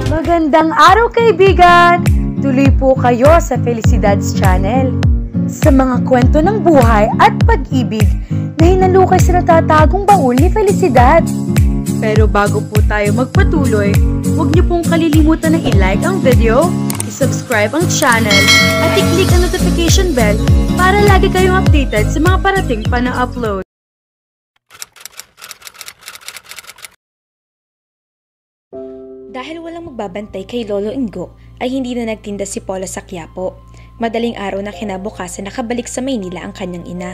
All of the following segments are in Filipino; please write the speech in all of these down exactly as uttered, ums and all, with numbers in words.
Magandang araw kaibigan! Tuloy po kayo sa Felicidad's Channel. Sa mga kwento ng buhay at pag-ibig na hinalukay sa natatagong baul ni Felicidad. Pero bago po tayo magpatuloy, huwag niyo pong kalilimutan na i-like ang video, i-subscribe ang channel, at i-click ang notification bell para lagi kayong updated sa mga parating pa na upload. Dahil walang magbabantay kay Lolo Ingo, ay hindi na nagtinda si Paula sa Quiapo. Madaling araw na kinabukasan nakabalik sa Maynila ang kanyang ina.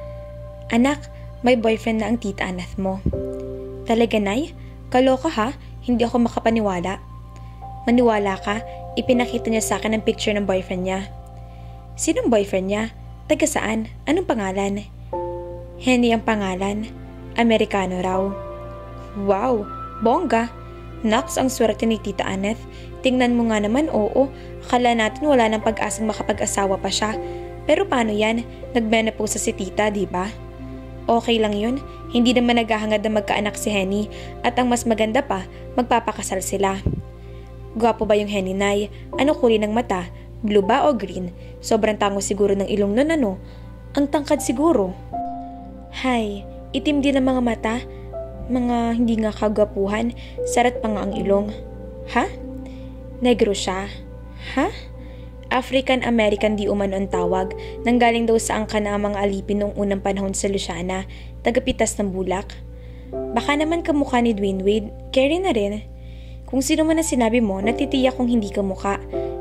Anak, may boyfriend na ang tita Anath mo. Talaga, Nay? Kaloka ha? Hindi ako makapaniwala. Maniwala ka, ipinakita niya sa akin ang picture ng boyfriend niya. Sinong boyfriend niya? Taga saan? Anong pangalan? Henny ang pangalan. Amerikano raw. Wow, bongga! Naks, ang swerte ni Tita Anath. Tingnan mo nga naman, oo. Akala natin wala nang pag-asang makapag-asawa pa siya. Pero paano yan? Nag-menopause si Tita, di ba? Okay lang yun. Hindi naman naghahangad na magkaanak si Henny. At ang mas maganda pa, magpapakasal sila. Gwapo ba yung Henny, Nay? Ano kulay ng mata? Blue ba o green? Sobrang tango siguro ng ilong nun, ano? Ang tangkad siguro. Hay, itim din ang mga mata. Mga hindi nga kagwapuhan, sarat pa nga ang ilong. Ha? Negro siya? Ha? African-American di umano ang tawag, nanggaling daw sa angka na ang mga alipin noong unang panahon sa Luciana, tagapitas ng bulak. Baka naman kamukha ni Dwayne Wade, Carrie na rin. Kung sino man ang sinabi mo, natitiyak kung hindi kamukha.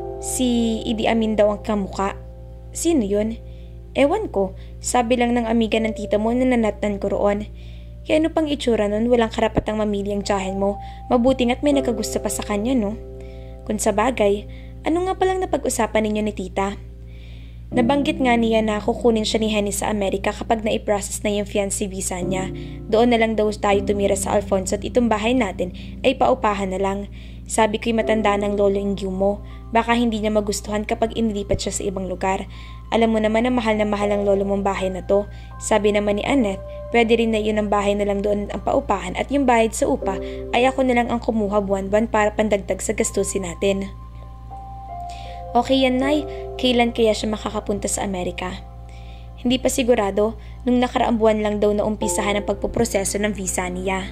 Si Idi Amin daw ang kamukha. Sino yun? Ewan ko, sabi lang ng amiga ng tita mo na nanatnan ko roon. Kaya ano pang itsura nun, walang karapatang mamili ang tiyahin mo. Mabuti nga't may nakagusto pa sa kanya, no? Kung sa bagay, ano nga palang napag-usapan ninyo ni tita? Nabanggit nga niya na kukunin siya ni Henny sa Amerika kapag na-i-process na yung fiancé visa niya. Doon na lang daw tayo tumira sa Alfonso at itong bahay natin ay paupahan na lang. Sabi ko'y matanda ng lolo Ingyo mo. Baka hindi niya magustuhan kapag inilipat siya sa ibang lugar. Alam mo naman na mahal na mahal ang lolo mong bahay na to. Sabi naman ni Anath, pwede rin na yun ang bahay na lang doon ang paupahan at yung bayad sa upa ay ako na lang ang kumuha buwan-buwan para pandagdag sa gastusin natin. Okay yan, Nay. Kailan kaya siya makakapunta sa Amerika? Hindi pa sigurado, nung nakaraang buwan lang daw na umpisahan ang pagpuproseso ng visa niya.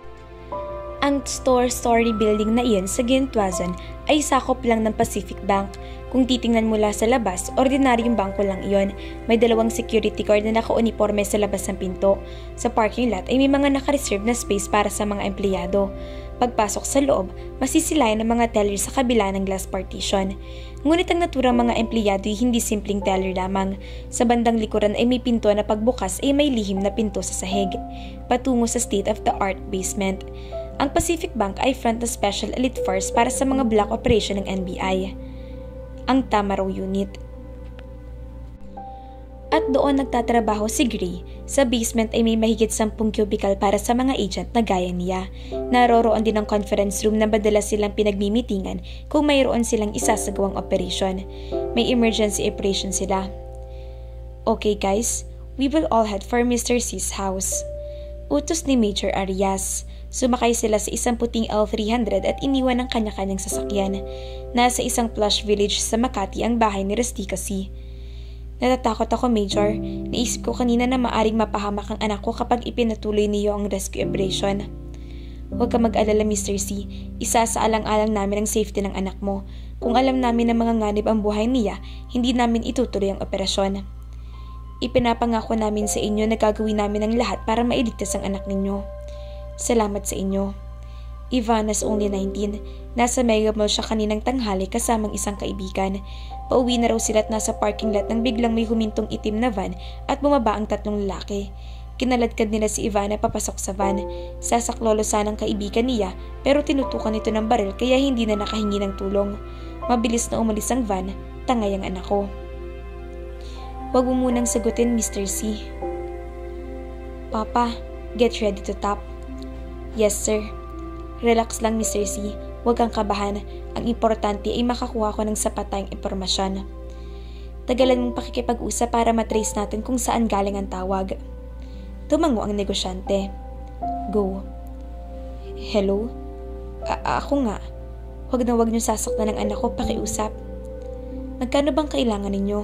Ang store-story building na iyon sa Gintuazon ay sakop lang ng Pacific Bank. Kung titingnan mula sa labas, ordinaryong bangko lang iyon. May dalawang security guard na naka-uniforme sa labas ng pinto. Sa parking lot ay may mga naka-reserve na space para sa mga empleyado. Pagpasok sa loob, masisilayan ng mga teller sa kabila ng glass partition. Ngunit ang naturang mga empleyado ay hindi simpleng teller lamang. Sa bandang likuran ay may pinto na pagbukas ay may lihim na pinto sa sahig, patungo sa state-of-the-art basement. Ang Pacific Bank ay front na Special Elite Force para sa mga block operation ng N B I. Ang Tamaraw Unit. At doon nagtatrabaho si Gray. Sa basement ay may mahigit sampung cubicle para sa mga agent na gaya niya. Naroroon din ang conference room na madalas silang pinagmimitingan kung mayroon silang isasagawang operation. May emergency operation sila. Okay guys, we will all head for Mister C's house. Utos ni Major Arias. Sumakay sila sa isang puting L three hundred at iniwan ang kanya-kanyang sasakyan. Nasa isang plush village sa Makati ang bahay ni Rustica C. Natatakot ako, Major. Naisip ko kanina na maaring mapahamak ang anak ko kapag ipinatuloy niyo ang rescue operation. Huwag ka mag-alala, Mister C. Isa sa alang-alang namin ang safety ng anak mo. Kung alam namin na manganganib ang buhay niya, hindi namin itutuloy ang operasyon. Ipinapangako namin sa inyo na gagawin namin ang lahat para mailigtas ang anak ninyo. Salamat sa inyo. Ivana's only nineteen. Nasa Mega Mall siya kaninang tanghali kasamang isang kaibigan. Pauwi na raw sila at nasa parking lot nang biglang may humintong itim na van at bumaba ang tatlong lalaki. Kinaladkad nila si Ivana papasok sa van. Sasaklolo sanang kaibigan niya pero tinutukan ito ng baril kaya hindi na nakahingi ng tulong. Mabilis na umalis ang van, tangay ang anak ko. Huwag mo munang sagutin, Mister C. Papa, get ready to tap. Yes, sir. Relax lang, Mister C. Huwag kang kabahan. Ang importante ay makakuha ko ng sapat tayong impormasyon. Tagalan mong pakikipag-usap para matrace natin kung saan galing ang tawag. Tumango ang negosyante. Go. Hello? A- ako nga. Huwag na huwag niyo sasaktan ng anak ko, pakiusap. Magkano bang kailangan ninyo?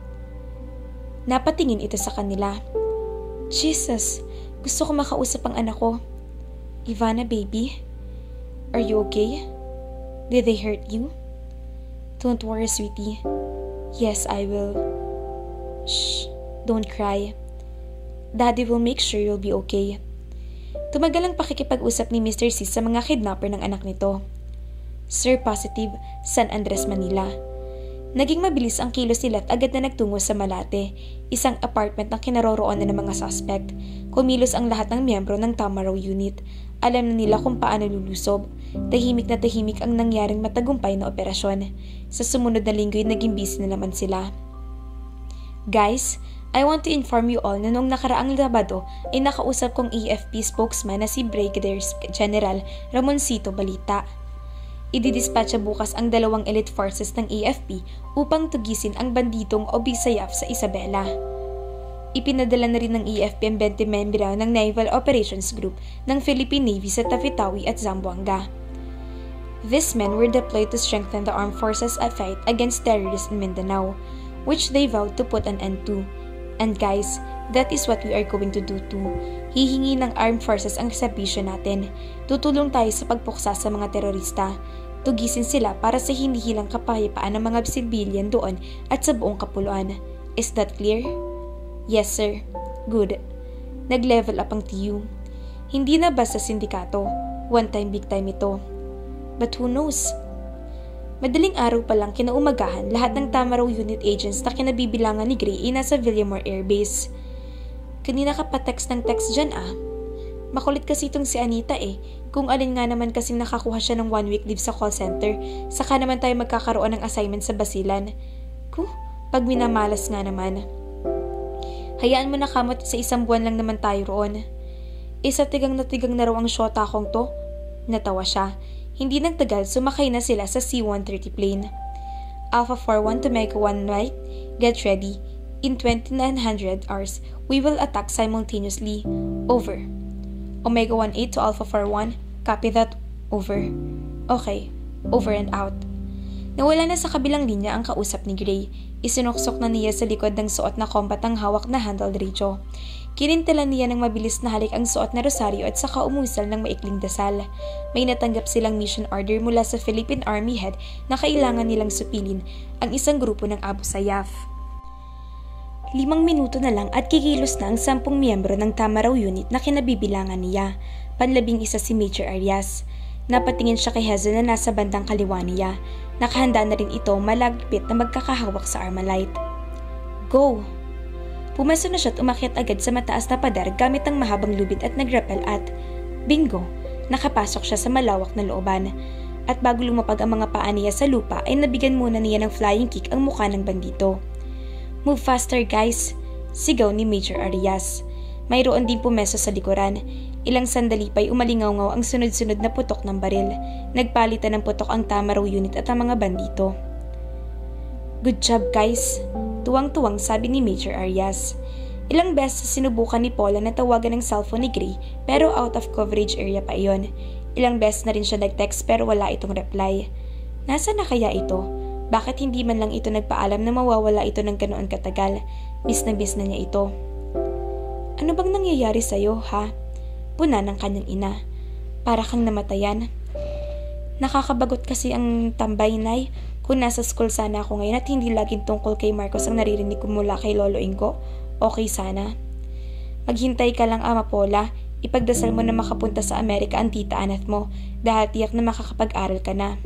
Napatingin ito sa kanila. Jesus, gusto ko makausap ang anak ko. Ivana, baby? Are you okay? Did they hurt you? Don't worry, sweetie. Yes, I will. Shh, don't cry. Daddy will make sure you'll be okay. Tumagal ang pakikipag-usap ni Mister C sa mga kidnapper ng anak nito. Sir Positive, San Andres, Manila. Naging mabilis ang kilos nila at agad na nagtungo sa Malate, isang apartment na kinaroroonan ng mga suspect. Kumilos ang lahat ng miyembro ng Tamaraw Unit. Alam na nila kung paano lulusob. Tahimik na tahimik ang nangyaring matagumpay na operasyon. Sa sumunod na linggo'y naging busy na naman sila. Guys, I want to inform you all na noong nakaraang Sabado ay nakausap kong A F P spokesman na si Brigadier General Ramoncito Balita. Ididispatcha bukas ang dalawang elite forces ng A F P upang tugisin ang banditong Obisayaf sa Isabela. Ipinadala na rin ng A F P ang twenty membro ng Naval Operations Group ng Philippine Navy sa Tawi-Tawi at Zamboanga. These men were deployed to strengthen the armed forces at fight against terrorists in Mindanao, which they vowed to put an end to. And guys, that is what we are going to do too. Hihingi ng armed forces ang serbisyo natin. Tutulong tayo sa pagpuksa sa mga terorista. Tugisin sila para sa hindi hilang kapayapaan ng mga civilian doon at sa buong kapuluan. Is that clear? Yes, sir. Good. Nag-level up ang T U. Hindi na basta sindikato. One time, big time ito. But who knows? Madaling araw pa lang kinaumagahan, lahat ng Tamaraw Unit agents na kinabibilangan ni Gray ay nasa Villamor Air Base. Kanina ka pa text ng text dyan ah. Makulit kasi itong si Anita eh. Kung alin nga naman kasing nakakuha siya ng one week leave sa call center, saka naman tayo magkakaroon ng assignment sa Basilan. Kuh, pag minamalas nga naman. Hayaan mo na kamot, sa isang buwan lang naman tayo roon. Isa tigang na tigang na raw ang syota kong to. Natawa siya. Hindi nagtagal, sumakay na sila sa C one thirty plane. Alpha four one to Mega one right, get ready. In twenty-nine hundred hours, we will attack simultaneously. Over. Omega one eight to Alpha four one, copy that. Over. Okay, over and out. Nawala na sa kabilang linya ang kausap ni Gray. Isinuksok na niya sa likod ng suot na combat ang hawak na handled radio. Kinintilan niya ng mabilis na halik ang suot na rosaryo at saka umusal ng maikling dasal. May natanggap silang mission order mula sa Philippine Army head na kailangan nilang supilin ang isang grupo ng Abu Sayyaf. Limang minuto na lang at kikilos na ang sampung miyembro ng Tamaraw Unit na kinabibilangan niya. Panlabing isa si Major Arias. Napatingin siya kay Hazel na nasa bandang kaliwa niya. Nakahanda na rin ito malagpit na magkakahawak sa Armalite. Go! Pumasok na siya at umakyat agad sa mataas na pader gamit ang mahabang lubid at nagrapel at bingo! Nakapasok siya sa malawak na looban. At bago lumapag ang mga paa niya sa lupa ay nabigyan muna niya ng flying kick ang mukha ng bandito. Move faster guys! Sigaw ni Major Arias. Mayroon din pumeso sa likuran. Ilang sandali pa'y umalingaw-ngaw ang sunod-sunod na putok ng baril. Nagpalitan ng putok ang Tamaraw Unit at ang mga bandito. Good job guys! Tuwang-tuwang sabi ni Major Arias. Ilang beses sinubukan ni Paula na tawagan ng cellphone ni Gray pero out of coverage area pa iyon. Ilang beses na rin siya nag-text pero wala itong reply. Nasaan na kaya ito? Bakit hindi man lang ito nagpaalam na mawawala ito ng ganoon katagal? Miss na miss na niya ito. Ano bang nangyayari sa'yo, ha? Puna ng kanyang ina. Para kang namatayan. Nakakabagot kasi ang tambay, Nay. Kung nasa school sana ako ngayon at hindi laging tungkol kay Marcos ang naririnig ko mula kay Lolo Ingo, okay sana. Maghintay ka lang, Ama Paula. Ipagdasal mo na makapunta sa Amerika ang tita Anat mo dahil tiyak na makakapag-aral ka na.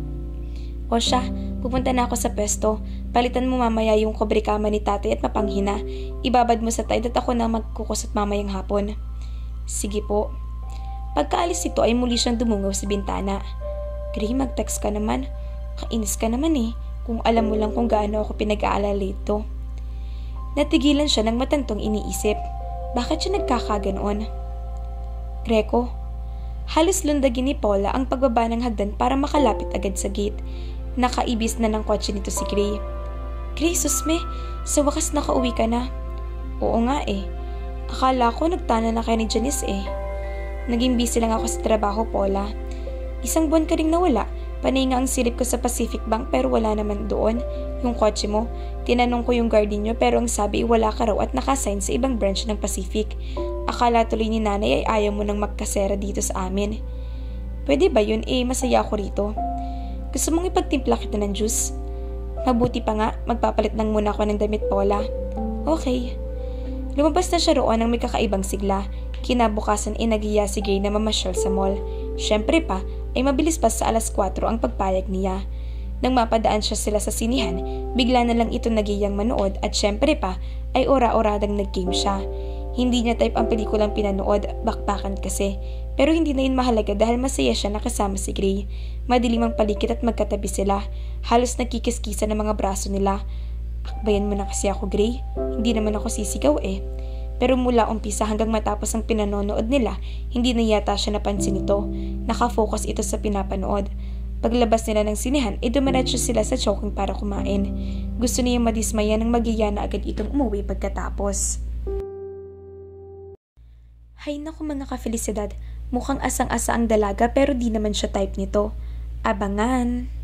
O siya, pupunta na ako sa pesto. Palitan mo mamaya yung kobrikama ni tatay at mapanghina. Ibabad mo sa tide at ako na magkukusot mamayang hapon. Sige po. Pagkaalis ito ay muli siyang dumungaw sa bintana. Gray, mag-text ka naman. Kainis ka naman eh, kung alam mo lang kung gaano ako pinag-aalala ito. Natigilan siya ng matantong iniisip. Bakit siya nagkakaganoon? Greco, halos lundagin ni Paula ang pagbaba ng hagdan para makalapit agad sa gate. Nakaibis na ng kotse nito si Gray. Gray, susme, sa wakas nakauwi ka na. Oo nga eh. Akala ko nagtana na kayo ni Janice eh. Naging busy lang ako sa trabaho, Paula. Isang buwan ka ring nawala. Panay nga ang silip ko sa Pacific Bank pero wala naman doon. Yung kotse mo, tinanong ko yung guard niyo pero ang sabi wala ka raw at nakasign sa ibang branch ng Pacific. Akala tuloy ni nanay ay ayaw mo nang magkasera dito sa amin. Pwede ba yun? Eh, masaya ako rito. Gusto mong ipagtimpla kita ng juice? Mabuti pa nga, magpapalit lang muna ako ng damit, Paula. Okay. Lumabas na siya roon ng may kakaibang sigla. Kinabukasan ay nagiya si Gray na mamasyal sa mall. Siyempre pa, ay mabilis pa sa alas kwatro ang pagpayag niya. Nang mapadaan siya sila sa sinihan, bigla na lang ito nagiyang manood at siyempre pa, ay ora-oradang nag-game siya. Hindi niya type ang pelikulang pinanood, bakbakan kasi. Pero hindi na yun mahalaga dahil masaya siya nakasama si Gray. Madilim ang paligid at magkatabi sila. Halos nagkikiskisa ng mga braso nila. Akbayan mo na kasi ako, Gray. Hindi naman ako sisigaw eh. Pero mula umpisa hanggang matapos ang pinanonood nila, hindi na yata siya napansin ito. Nakafocus ito sa pinapanood. Paglabas nila ng sinehan, ay dumiretso sila sa choking para kumain. Gusto niya madismaya nang magiya na agad itong umuwi pagkatapos. Hay naku mga ka-Felicidad, mukhang asang-asa ang dalaga pero di naman siya type nito. Abangan!